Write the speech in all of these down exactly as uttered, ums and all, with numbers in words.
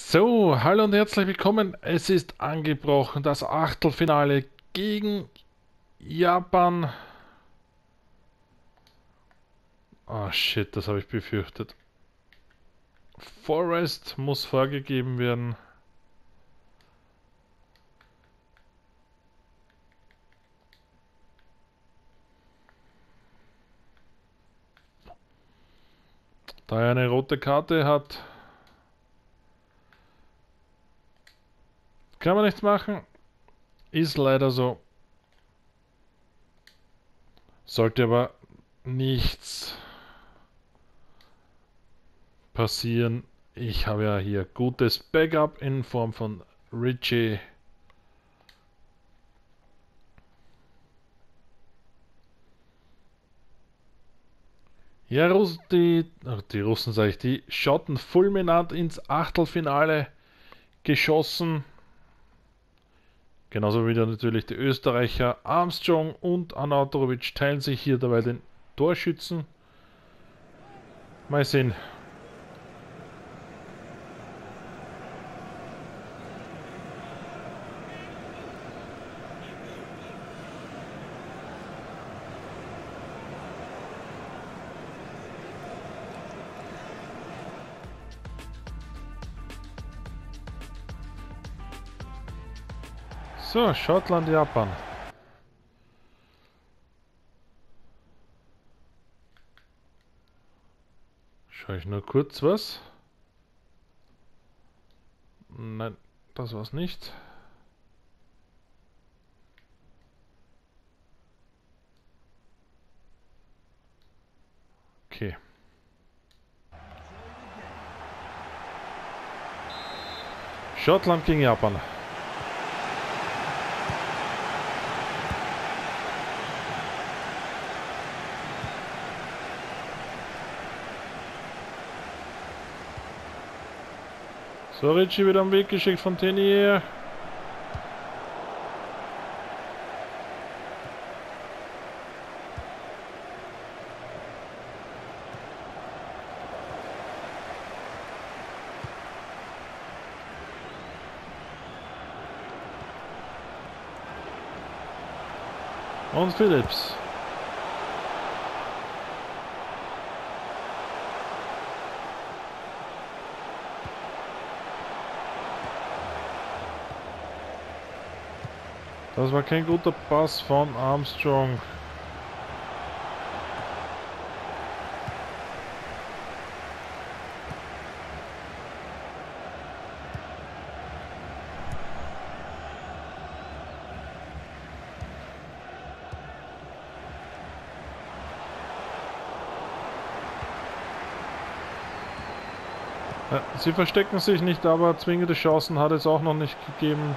So, hallo und herzlich willkommen. Es ist angebrochen, das Achtelfinale gegen Japan. Ah, shit, das habe ich befürchtet. Forest muss vorgegeben werden. Da er eine rote Karte hat, kann man nichts machen. Ist leider so. Sollte aber nichts passieren. Ich habe ja hier gutes Backup in Form von Richie. Ja, Russ, die, ach, die Russen sage ich, die Schotten fulminant ins Achtelfinale geschossen. Genauso wie natürlich die Österreicher Armstrong und Anatolovic teilen sich hier dabei den Torschützen. Mal sehen. So, Schottland, Japan. Schaue ich nur kurz was. Nein, das war's nicht. Okay. Schottland gegen Japan. So, Richie wieder am Weg geschickt von Tenier. Und Phillips. Das war kein guter Pass von Armstrong. Ja, sie verstecken sich nicht, aber zwingende Chancen hat es auch noch nicht gegeben.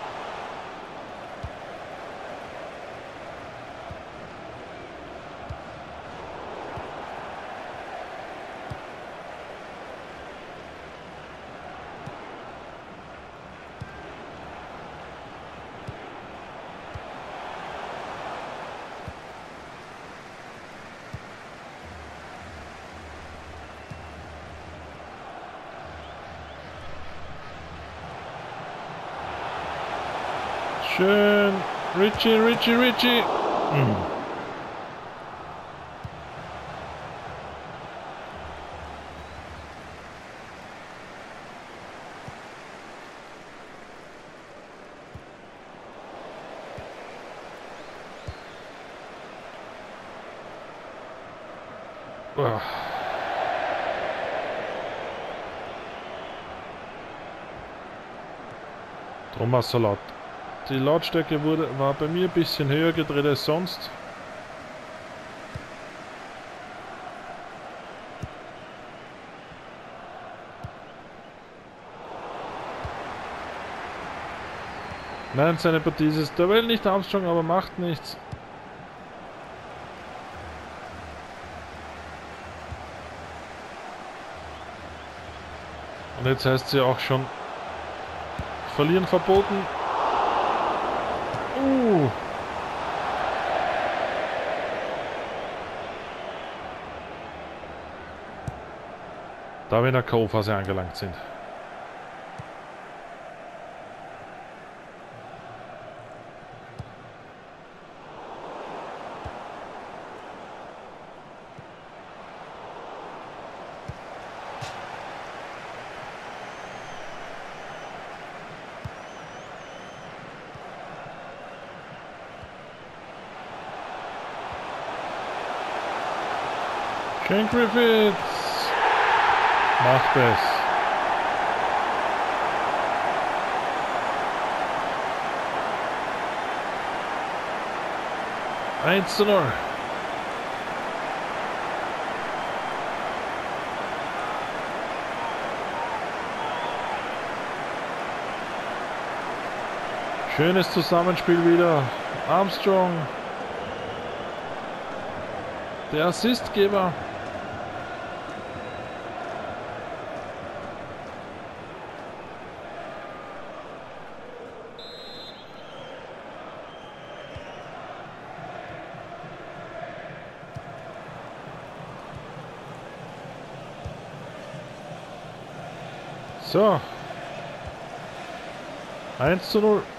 Schön. Richie, Richie, Richie. Mhm. Oh. Thomas so laut. Die Lautstärke wurde, war bei mir ein bisschen höher gedreht als sonst. Nein, seine Partie ist es. Der will nicht Armstrong, aber macht nichts. Und jetzt heißt sie auch schon verlieren verboten. Uh. Da wir in der K O-Phase angelangt sind. Ken Griffiths macht es. eins zu null. Schönes Zusammenspiel wieder. Armstrong, der Assistgeber. So. eins zu null.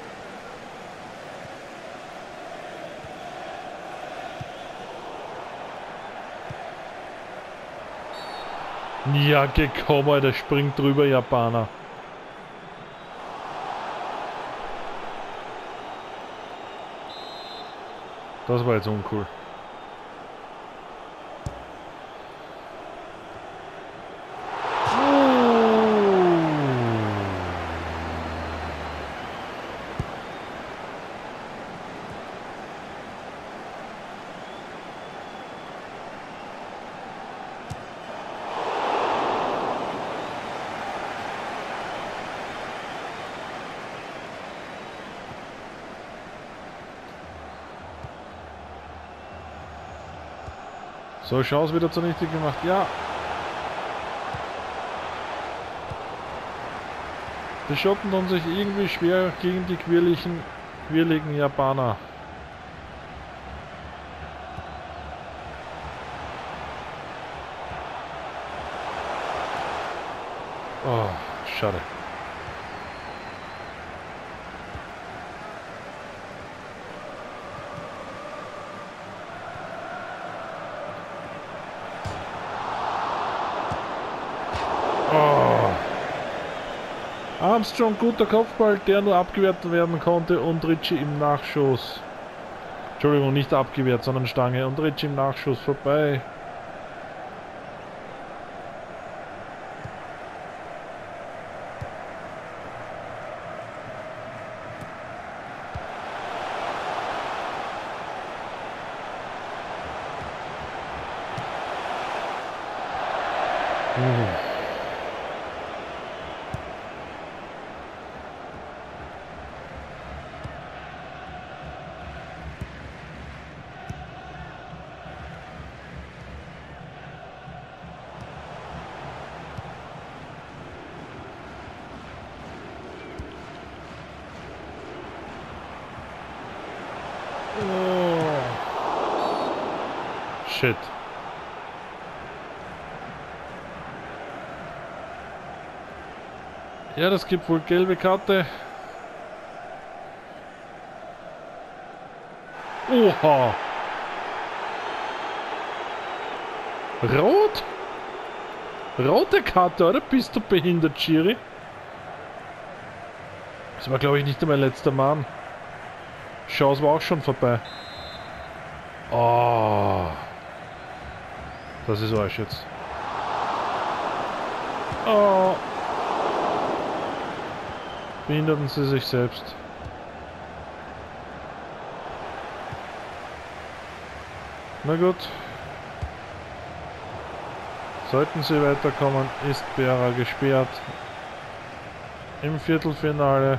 Ja, gekommen, der springt drüber, Japaner. Das war jetzt uncool. So, Chance wieder zunichte gemacht. Ja. Die Schotten tun sich irgendwie schwer gegen die quirligen, quirligen Japaner. Oh, schade. Armstrong, guter Kopfball, der nur abgewehrt werden konnte und Ritchie im Nachschuss. Entschuldigung, nicht abgewehrt, sondern Stange und Ritchie im Nachschuss vorbei. Uh. Oh. Shit. Ja, das gibt wohl gelbe Karte. Oha. Rot? Rote Karte, oder? Bist du behindert, Schiri? Das war, glaube ich, nicht mein letzter Mann. Chance war auch schon vorbei. Oh. Das ist Arsch jetzt. Oh. Behinderten sie sich selbst. Na gut. Sollten sie weiterkommen, ist Berra gesperrt. Im Viertelfinale.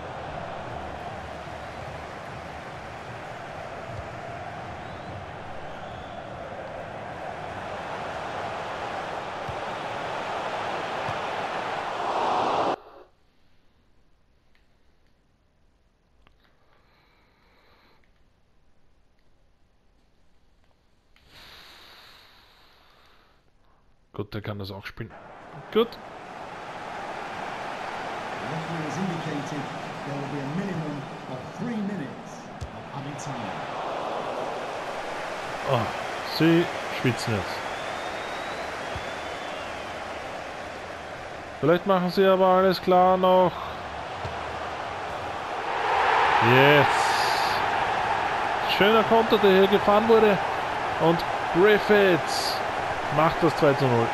Gut, der kann das auch spielen. Gut. Oh, sie schwitzen jetzt. Vielleicht machen sie aber alles klar noch. Yes. Schöner Konter, der hier gefahren wurde. Und Griffiths macht das zwei zu null.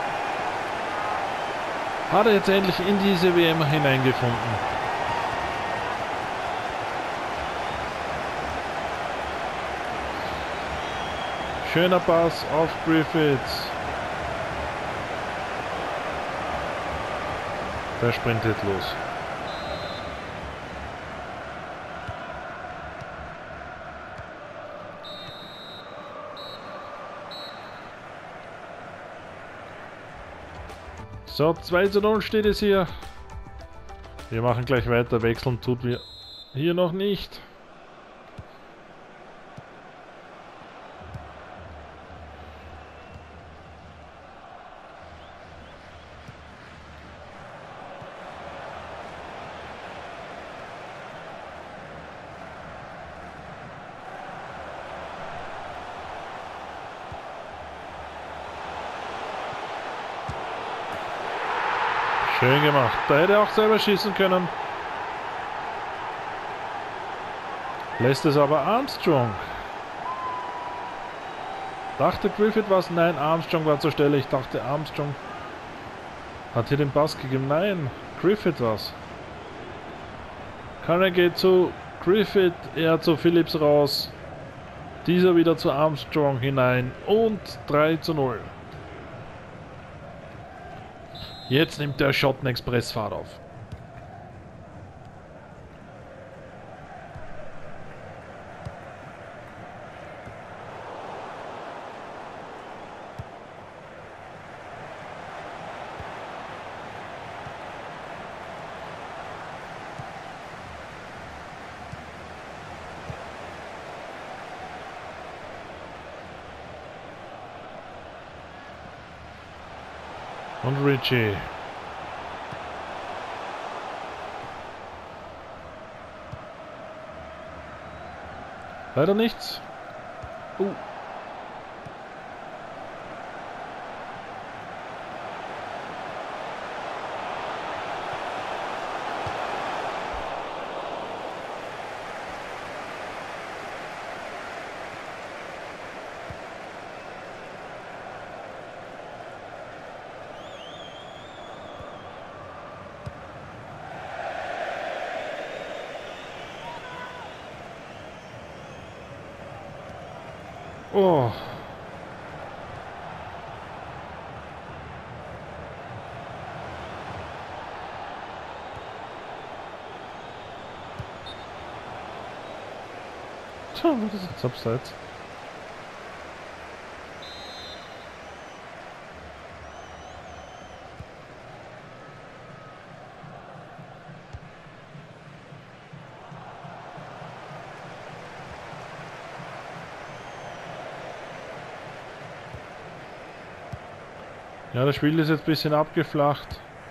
Hat er jetzt endlich in diese W M hineingefunden. Schöner Pass auf Griffiths. Der sprintet los. So, zwei zu null steht es hier. Wir machen gleich weiter. Wechseln tut wir hier noch nicht. Schön gemacht. Da hätte er auch selber schießen können. Lässt es aber Armstrong. Dachte Griffith was? Nein, Armstrong war zur Stelle. Ich dachte Armstrong hat hier den Pass gegeben. Nein, Griffith war's. Connor geht zu Griffith, er zu Phillips raus. Dieser wieder zu Armstrong hinein und drei zu null. Jetzt nimmt der Schotten Express Fahrt auf. Und Richie. Leider nichts. Uh. Oh. Tja, was ist jetzt abseits? Ja, das Spiel ist jetzt ein bisschen abgeflacht.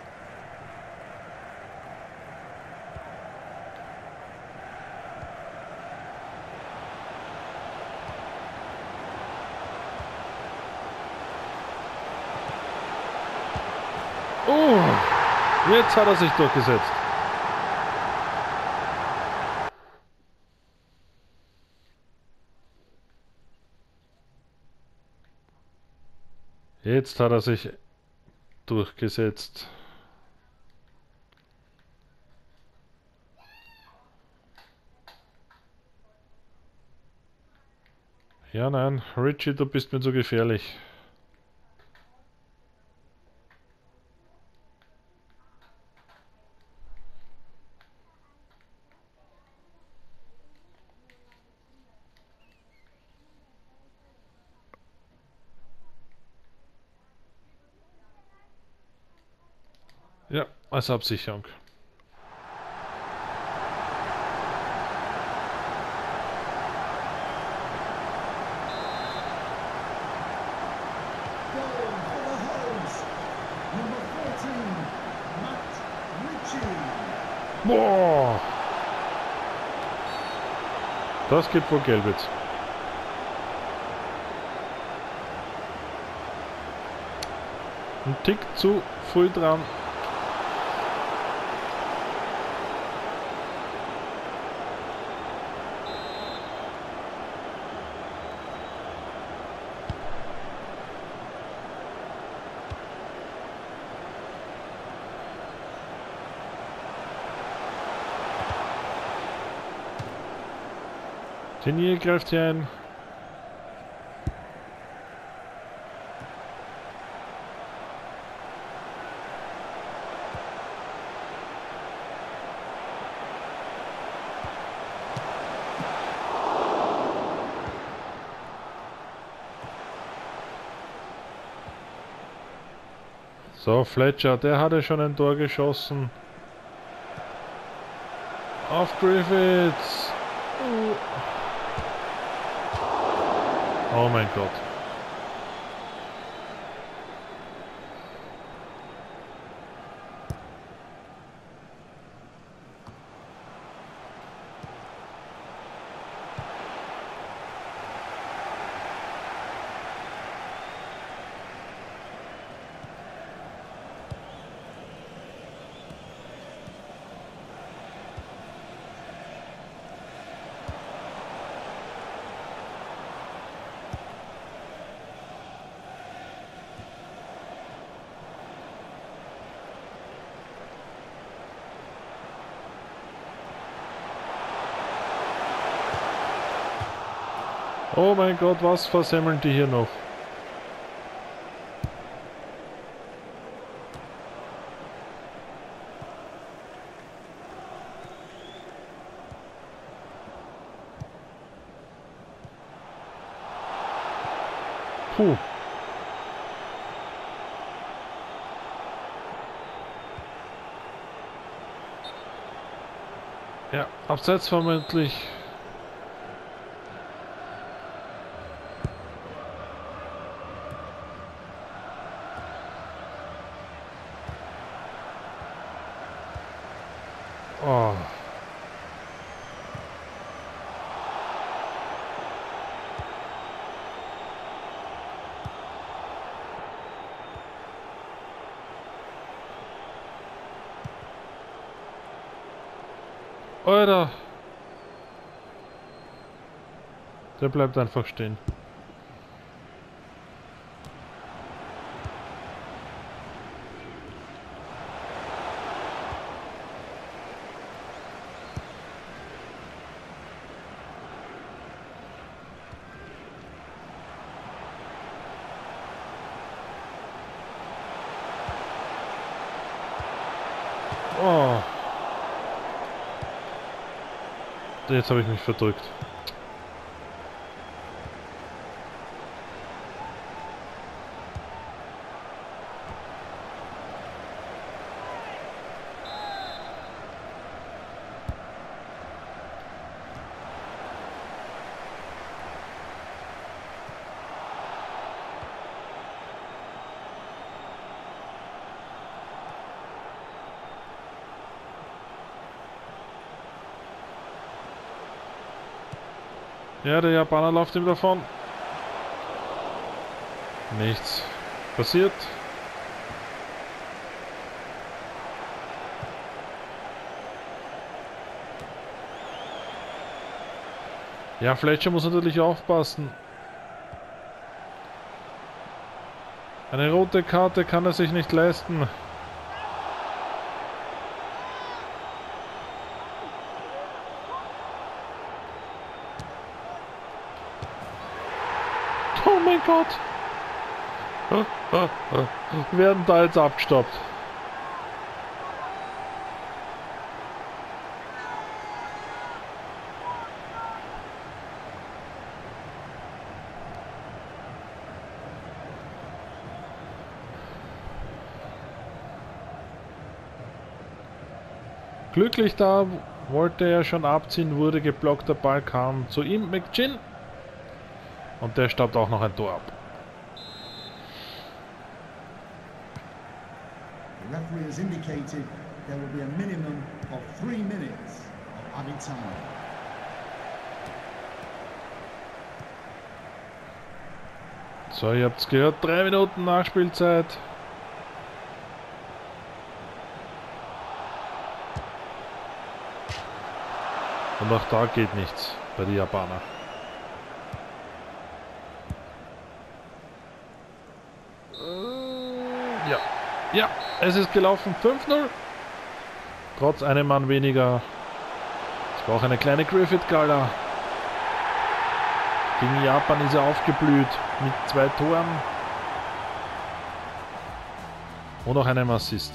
Oh, jetzt hat er sich durchgesetzt. Jetzt hat er sich durchgesetzt. Ja, nein, Richie, du bist mir zu gefährlich. Ja, als Absicherung. Boah! Das gibt wohl Gelb jetzt. Ein Tick zu früh dran. Tenier greift hier ein. So, Fletcher, der hatte schon ein Tor geschossen. Auf Griffiths. Oh mein Gott. Oh mein Gott, was versemmeln die hier noch? Puh. Ja, abseits vermutlich. Oh. Alter. Der bleibt einfach stehen. Oh. Jetzt habe ich mich verdrückt. Ja, der Japaner läuft ihm davon. Nichts passiert. Ja, Fletcher muss natürlich aufpassen. Eine rote Karte kann er sich nicht leisten. Oh mein Gott! Wir werden da jetzt abgestoppt. Glücklich da, wollte er schon abziehen, wurde geblockt, der Ball kam zu ihm, McGinn. Und der staubt auch noch ein Tor ab. The referee has indicated there will be a minimum of three minutes of added time. So, ihr habt's gehört, drei Minuten Nachspielzeit. Und auch da geht nichts bei den Japanern. Ja, ja, es ist gelaufen, fünf null. Trotz einem Mann weniger. Es war auch eine kleine Griffith-Gala. Gegen Japan ist er aufgeblüht mit zwei Toren und auch einem Assist.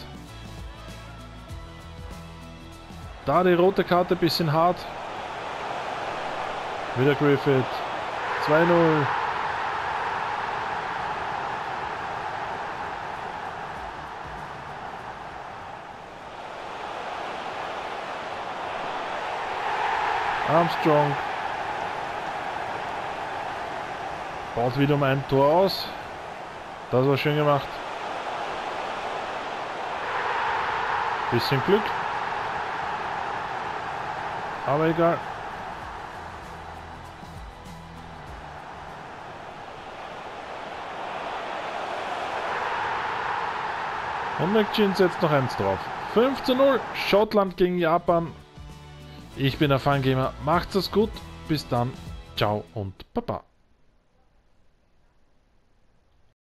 Da die rote Karte ein bisschen hart. Wieder Griffith. zwei null. Armstrong baut wieder um ein Tor aus. Das war schön gemacht. Bisschen Glück. Aber egal. Und McGinn setzt noch eins drauf. fünf zu null. Schottland gegen Japan. Ich bin der Fangamer. Macht's es gut. Bis dann. Ciao und Baba.